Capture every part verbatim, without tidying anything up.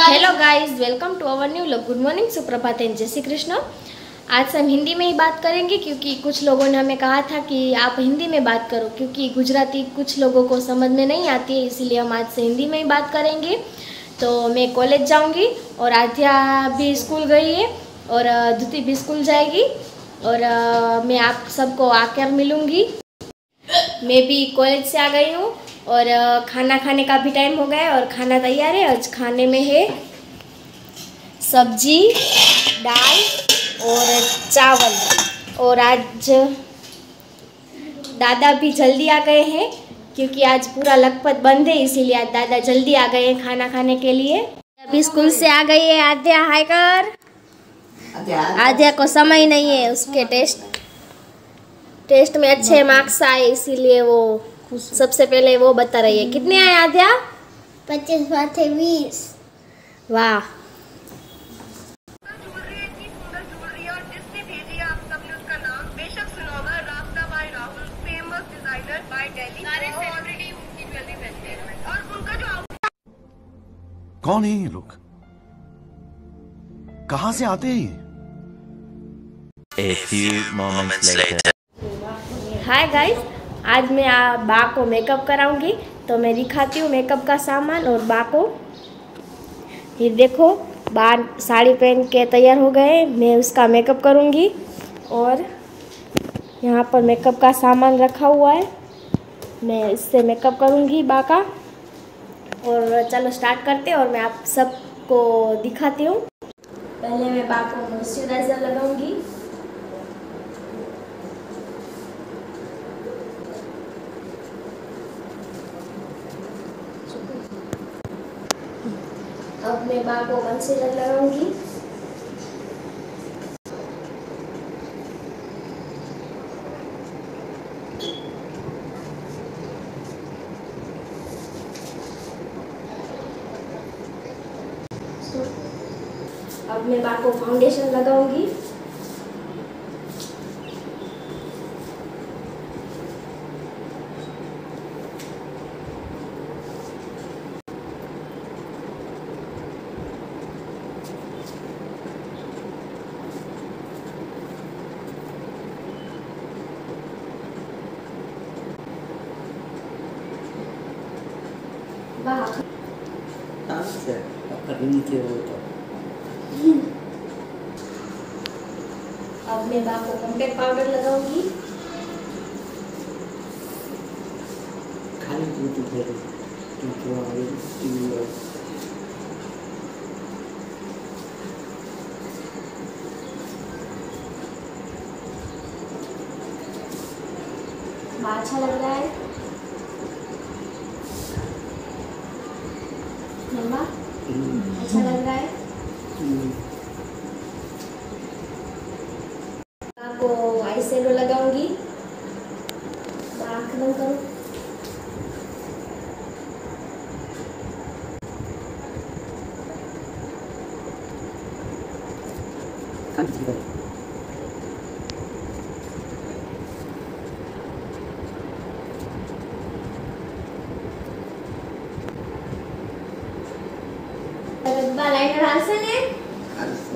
Hello guys, welcome to our new vlog. Good morning, सुप्रभात and जय श्री कृष्ण। आज हम हिंदी में ही बात करेंगे क्योंकि कुछ लोगों ने हमें कहा था कि आप हिंदी में बात करो, क्योंकि गुजराती कुछ लोगों को समझ में नहीं आती है, इसीलिए हम आज से हिंदी में ही बात करेंगे। तो मैं कॉलेज जाऊंगी और आध्या भी स्कूल गई है और धुति भी स्कूल जाएगी और मैं आप सबको आकर मिलूँगी। मैं भी कॉलेज से आ गई हूँ और खाना खाने का भी टाइम हो गया है और खाना तैयार है। आज खाने में है सब्जी, दाल और चावल। और आज दादा भी जल्दी आ गए हैं क्योंकि आज पूरा लखपत बंद है, इसीलिए आज दादा जल्दी आ गए हैं खाना खाने के लिए। अभी स्कूल से आ गई है आध्या। हाय कर। आध्या को समय नहीं है, उसके टेस्ट टेस्ट में अच्छे मार्क्स आए, इसीलिए वो सबसे पहले वो बता रही है। कितने आए आध्या? पच्चीस बाते बीस। वाह। कौन है ये लोग? कहां से आते हैं? A few moments later. Hi guys, आज मैं आ, बा को मेकअप कराऊंगी, तो मैं दिखाती हूँ मेकअप का सामान। और बा को ये देखो, बा साड़ी पहन के तैयार हो गए, मैं उसका मेकअप करूंगी। और यहाँ पर मेकअप का सामान रखा हुआ है, मैं इससे मेकअप करूंगी बा का। और चलो स्टार्ट करते हैं और मैं आप सबको दिखाती हूँ। पहले मैं बा को मॉइस्चराइजर लगाऊंगी। अब मैं बा को कंसीलर लगाऊंगी। अब मैं बा को फाउंडेशन लगाऊंगी। अब मैं बा को कॉम्पैक्ट पाउडर लगाऊंगी। खाली दूध दे दो तो आगे अच्छा लग रहा है मम्मा? अच्छा लग रहा है। आपको आई शेडो लगाऊंगी। आँख बंद करो। लाइनर हालसे ने हालसे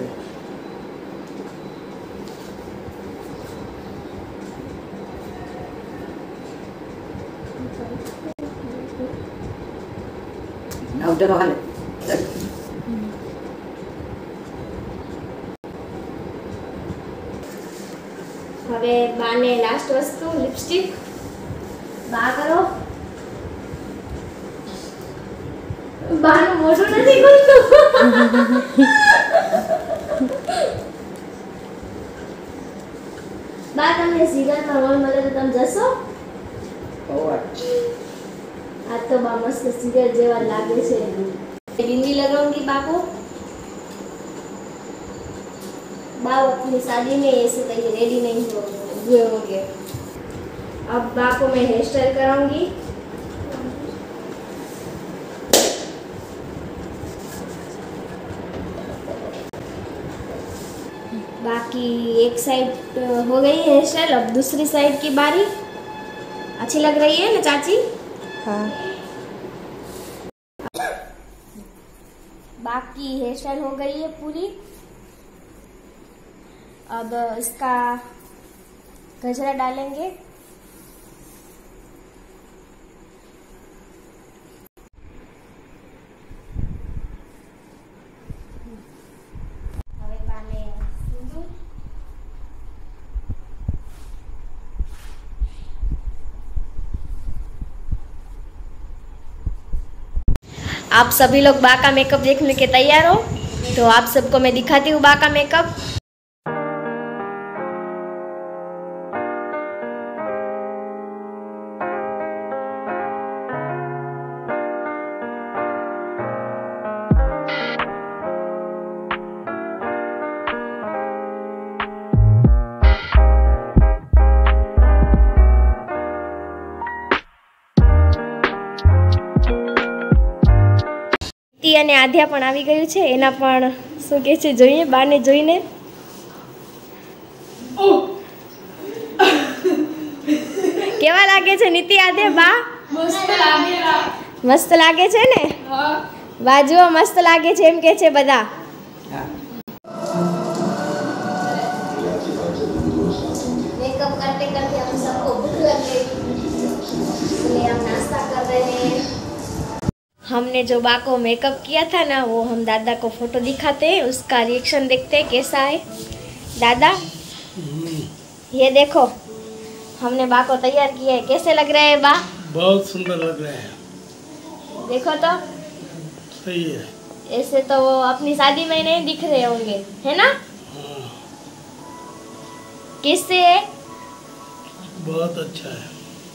ना उधर हाले। હવે બાને લાસ્ટ વસ્તુ લિપસ્ટિક બા કરો। બાનું મોઢું નથી ખુલતું। બા તમને સિરિયલમાં રોલ મળે તો તમે જશો? આ તો બા મસ્ત સિરિયલ જેવા લાગે છે। बिंदी लगाऊंगी बा को। बा अपनी शादी में ऐसे कहीं रेडी नहीं हुए होंगे। अब बा को मैं हेयर स्टाइल कराऊंगी। बाकी एक साइड हो गई हेयर स्टाइल, अब दूसरी साइड की बारी। अच्छी लग रही है ना चाची? हाँ। बाकी हेयर स्टाइल हो गई है पूरी। अब इसका गजरा डालेंगे। હવે પાને સિંદૂર। आप सभी लोग बा का मेकअप देखने के तैयार हो? तो आप सबको मैं दिखाती हूँ बा का मेकअप। અને આધ્યા પણ આવી ગયું છે, એના પણ શું કહે છે જોઈએ, બાને જોઈને। કેવા લાગે છે નીતિ આધ્યા બા? મસ્ત લાગે મસ્ત લાગે છે ને? હા બા જુઓ મસ્ત લાગે છે એમ કે છે બધા। હા मेकअप करते करते हम सबको भूख लग गई, इसलिए हम नाश्ता कर रहे हैं। हमने जो बा को मेकअप किया था ना, वो हम दादा को फोटो दिखाते हैं, उसका रिएक्शन देखते हैं कैसा है। दादा ये देखो, हमने बा को तैयार किया है, कैसे लग रहे हैं बा? बहुत सुंदर लग रहे हैं। देखो तो सही है। ऐसे तो वो अपनी शादी में नहीं दिख रहे होंगे, है ना? किससे है? बहुत अच्छा है।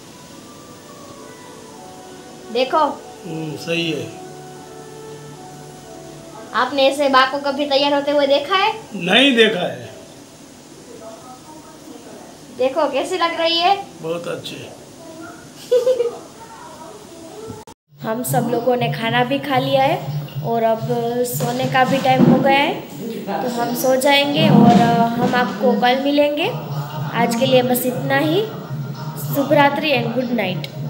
देखो हम्म, सही है। आपने ऐसे बा को कभी तैयार होते हुए देखा है? नहीं देखा है। देखो कैसी लग रही है। बहुत अच्छे। हम सब लोगों ने खाना भी खा लिया है और अब सोने का भी टाइम हो गया है, तो हम सो जाएंगे और हम आपको कल मिलेंगे। आज के लिए बस इतना ही। शुभ रात्रि एंड गुड नाइट।